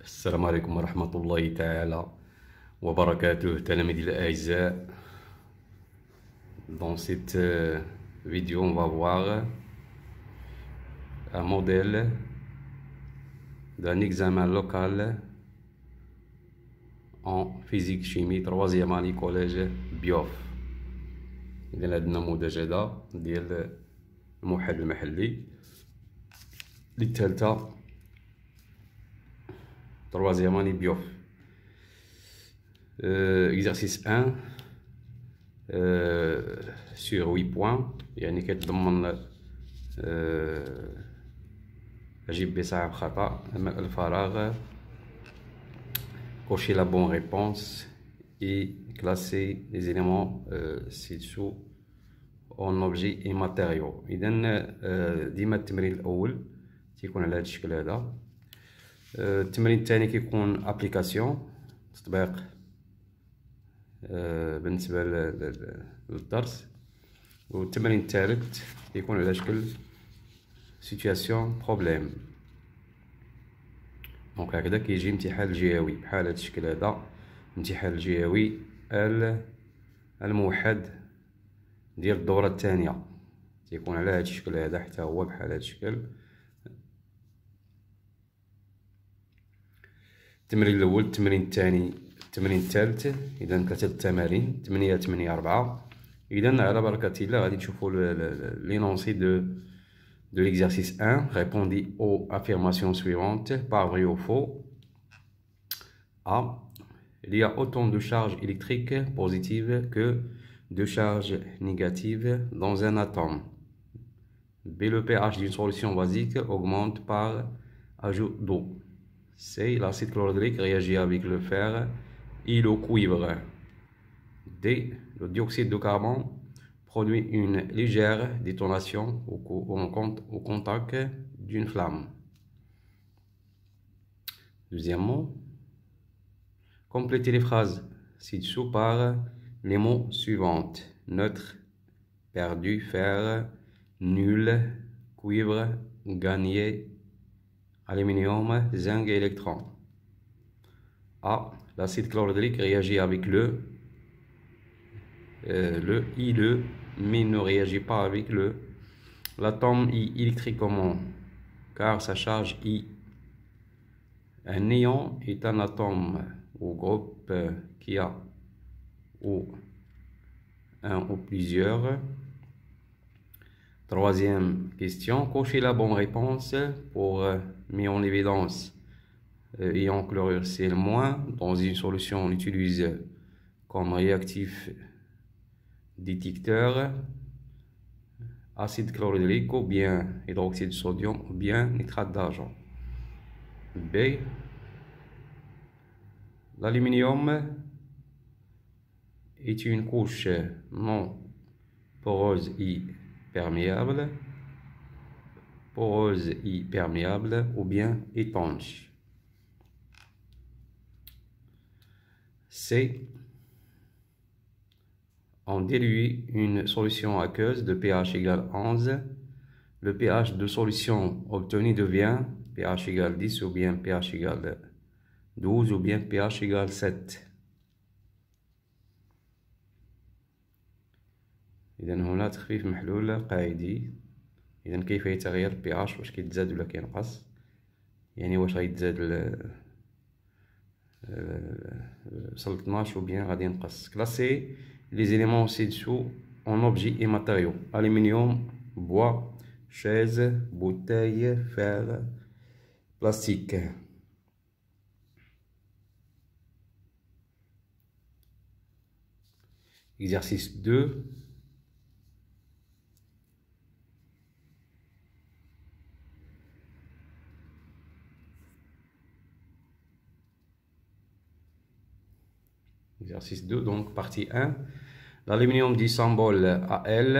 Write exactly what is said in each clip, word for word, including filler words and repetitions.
السلام عليكم ورحمة الله تعالى وبركاته تلاميذي الأعزاء. Dans cette euh, vidéo, on va voir un modèle d'un examen local en physique chimie troisième année collège بيوف. إذا هاد النموذج هذا ديال الموحد المحلي للثالثة troisième année بيوف. euh, exercice un euh, sur huit points، يعني كيتضمن euh, أجيب بصعب خطأ ملء الفراغ، cocher la bonne réponse et classer les éléments euh, ci-dessous en objets et matériaux. إذا euh, ديما التمرين الأول تيكون على هذا الشكل هذا. التمرين الثاني كيكون ابليكاسيون تطبيق بالنسبه للدرس، والتمرين الثالث كيكون على شكل سيتوياسيون بروبليم. دونك هكذا كيجي امتحان الجهوي بحال هذا الشكل هذا. امتحان الجهوي الموحد ديال الدوره الثانيه تيكون على هذا الشكل هذا، حتى هو بحال هذا الشكل. التمرين الاول، التمرين الثاني، التمرين الثالث. اذا ثلاثه التمارين ثمانية ثمانية أربعة. اذا على بركه الله غادي تشوفوا لينونسي دو de l'exercice un. Répondez aux affirmations suivantes par vrai ou faux. A. Il y a autant de charges électriques positives que de charges négatives dans un atome. B. Le pH d'une solution basique augmente par ajout d'eau. C. L'acide chlorhydrique réagit avec le fer et le cuivre. D. Le dioxyde de carbone produit une légère détonation au, au contact d'une flamme. Deuxièmement, complétez les phrases ci-dessous par les mots suivants: neutre, perdu, fer, nul, cuivre, gagné, aluminium, zinc et électron. A. L'acide chlorhydrique réagit avec le, euh, le I, le, mais ne réagit pas avec le. L'atome est électriquement car sa charge I. Un néon est un atome ou groupe qui a ou un ou plusieurs. Troisième question, cochez la bonne réponse pour mettre en évidence euh, ion chlorure Cl- dans une solution. On utilise comme réactif détecteur acide chlorhydrique ou bien hydroxyde de sodium ou bien nitrate d'argent. B. L'aluminium est une couche non poreuse et perméable, poreuse et perméable ou bien étanche. C. On dilue une solution aqueuse de pH égale onze. Le pH de solution obtenu devient pH égale dix ou bien pH égale douze ou bien pH égale sept. إذا هنا تخفيف محلول قاعدي. إذا كيف يتغير البي اش، واش كيتزاد ولا كينقص، يعني واش غيتزاد وصل اثناش ou bien غادي ينقص. Classer les éléments ci-dessous en objets et matériaux: aluminium, bois, chaise, bouteille, fer, plastique. Exercice deux. Exercice deux, donc partie un. L'aluminium du symbole A L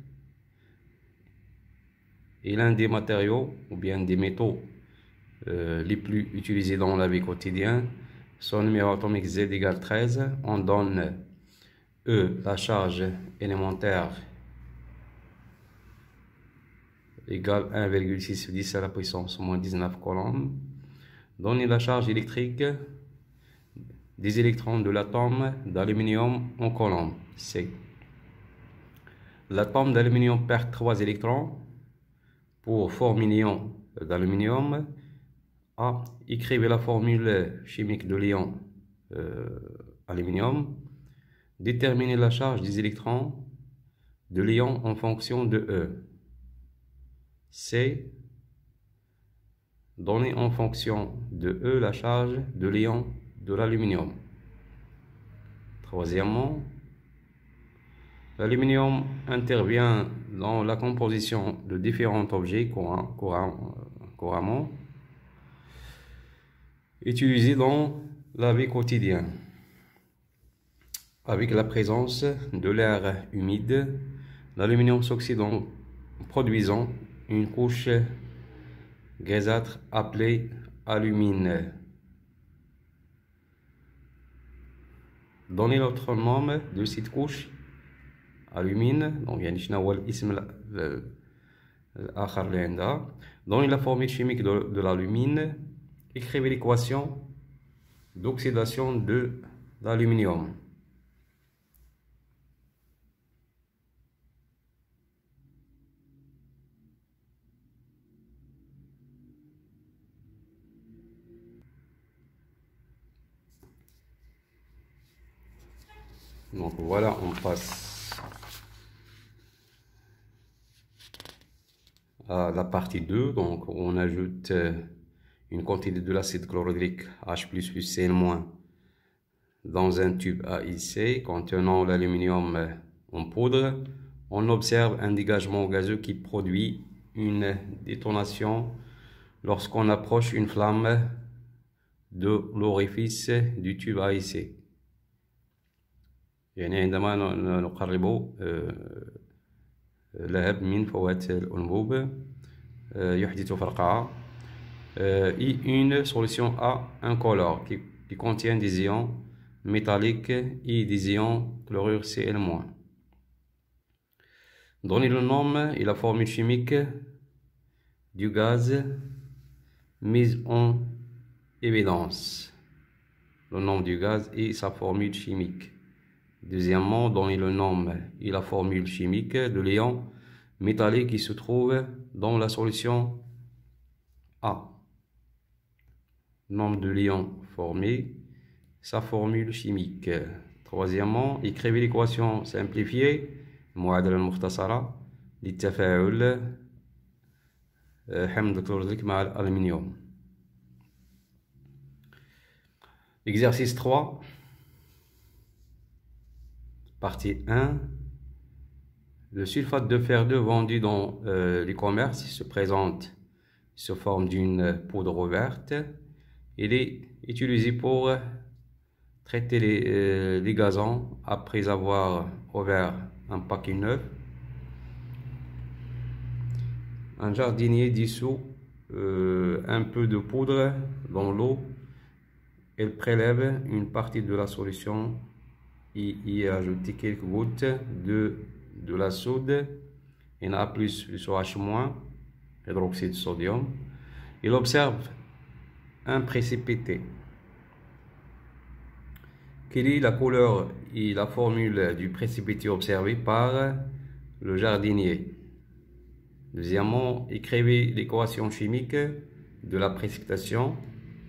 est l'un des matériaux ou bien des métaux euh, les plus utilisés dans la vie quotidienne. Son numéro atomique Z égale treize. On donne E la charge élémentaire égale un virgule six dix à la puissance moins dix-neuf coulombs. Donner la charge électrique des électrons de l'atome d'aluminium en colonne. C. L'atome d'aluminium perd trois électrons pour former l'ion d'aluminium. A. Écrivez la formule chimique de l'ion euh, aluminium. Déterminez la charge des électrons de l'ion en fonction de E. C. Donner en fonction de E la charge de l'ion de l'aluminium. Troisièmement, l'aluminium intervient dans la composition de différents objets courant, courant, couramment utilisés dans la vie quotidienne. Avec la présence de l'air humide, l'aluminium s'oxyde en produisant une couche grisâtre appelée alumine. Donnez l'autre nom de cette couche alumine. Donc, يعني شنو هو الاسم الآخر اللي عندها. Donnez la formule chimique de, de l'alumine. Écrivez l'équation d'oxydation de l'aluminium. Donc voilà, on passe à la partie deux. Donc on ajoute une quantité de l'acide chlorhydrique H plus plus C N- dans un tube A I C contenant l'aluminium en poudre. On observe un dégagement gazeux qui produit une détonation lorsqu'on approche une flamme de l'orifice du tube A I C. يعني عندما نقرب لهب من فوات الأنبوب يحدث فرقعة. Et une solution A incolore qui, qui contient des ions métalliques et des ions chlorure C L-. Donnez le nom et la formule chimique du gaz mise en évidence. Le nom du gaz et sa formule chimique. Deuxièmement, donnez le nom et la formule chimique de l'ion métallique qui se trouve dans la solution A. Nom de l'ion formé, sa formule chimique. Troisièmement, écrivez l'équation simplifiée المعادلة المختصرة للتفاعل حمض الكلوريدريك مع الألمنيوم. Exercice trois. Partie un. Le sulfate de fer deux vendu dans euh, les commerces se présente sous forme d'une poudre verte. Il est utilisé pour traiter les, euh, les gazons après avoir ouvert un paquet neuf. Un jardinier dissout euh, un peu de poudre dans l'eau. Il prélève une partie de la solution et y ajoute quelques gouttes de, de la soude N A plus plus OH-, hydroxyde de sodium. Il observe un précipité. Quelle est la couleur et la formule du précipité observé par le jardinier? Deuxièmement, écrivez l'équation chimique de la précipitation.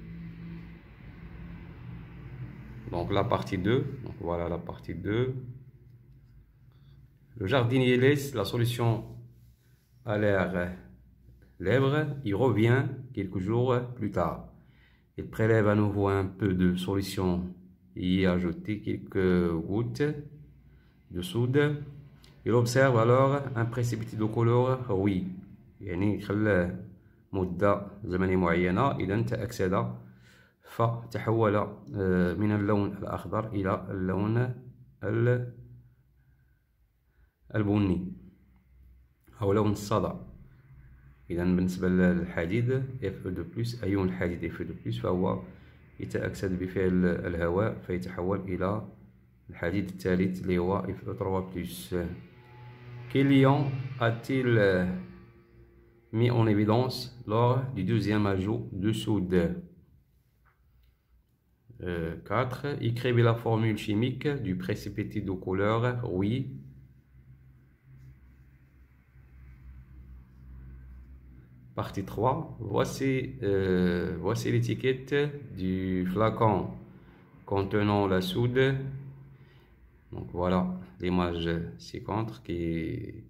Donc la partie deux, donc voilà la partie deux. Le jardinier laisse la solution à l'air libre, il revient quelques jours plus tard. Il prélève à nouveau un peu de solution et y ajoute quelques gouttes de soude. Il observe alors un précipité de couleur rouille. يعني خلاه مدة زمنية معينة إذا تأكسد فتحول من اللون الأخضر إلى اللون البني أو لون الصدى. إذا بالنسبة للحديد إف أو بلس، أيون الحديد إف أو بلس فهو يتأكسد بفعل الهواء فيتحول إلى الحديد الثالث اللي هو إف أو ثلاثة بلس. Quel ion a-t-il mis en évidence lors du deuxième ajout de soude? Euh, quatre. Écrivez la formule chimique du précipité de couleur, oui. Partie trois. Voici, euh, voici l'étiquette du flacon contenant la soude. Donc voilà l'image ci-contre qui,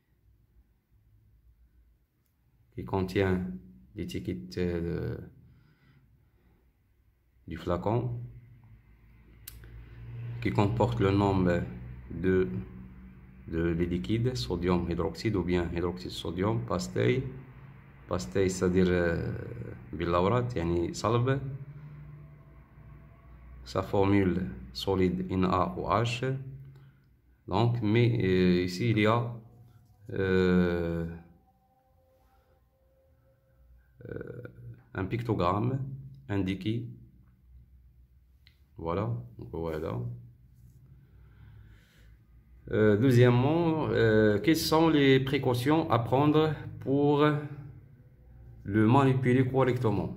qui contient l'étiquette euh, du flacon, qui comporte le nombre de, de les liquides, sodium hydroxyde ou bien hydroxyde sodium, pastille. باستي c'est-à-dire باللورات يعني صلب. Sa formule solide Na ou H. Donc, mais euh, ici il y a euh, euh, un pictogramme indiqué. Voilà, donc voilà. Euh, deuxièmement, euh, quelles sont les précautions à prendre pour le manipuler correctement?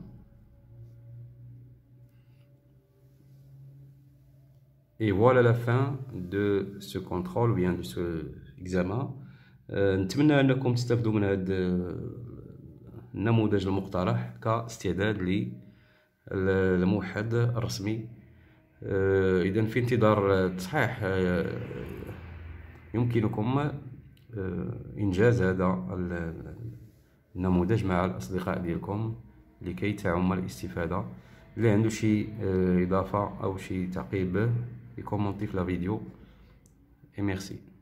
Et voilà la fin de ce contrôle ou bien de ce examen. نتمنى أنكم تستفدوا من هذا النموذج المقترح كاستعداد للموحد الرسمي. إذا في انتظار تصحيح يمكنكم إنجاز هذا النموذج مع الأصدقاء ديالكم لكي تعم الاستفادة. اللي عنده شي إضافة أو شي تعقيب يكومونتي في لا فيديو. Et merci.